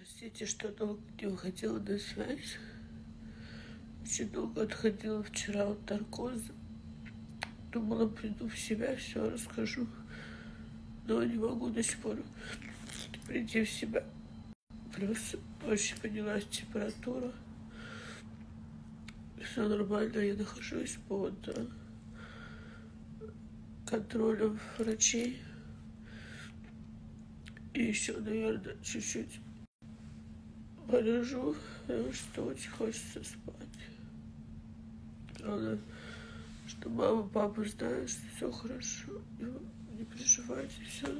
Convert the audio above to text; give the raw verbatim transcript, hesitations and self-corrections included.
Простите, что долго не выходила на связь. Очень долго отходила вчера от наркоза. Думала, приду в себя, все расскажу. Но не могу до сих пор прийти в себя. Плюс очень поднялась температура. Все нормально, я нахожусь под контролем врачей. И еще, наверное, чуть-чуть полежу, потому что очень хочется спать. Главное, что мама, папа знают, что все хорошо. Не переживайте, все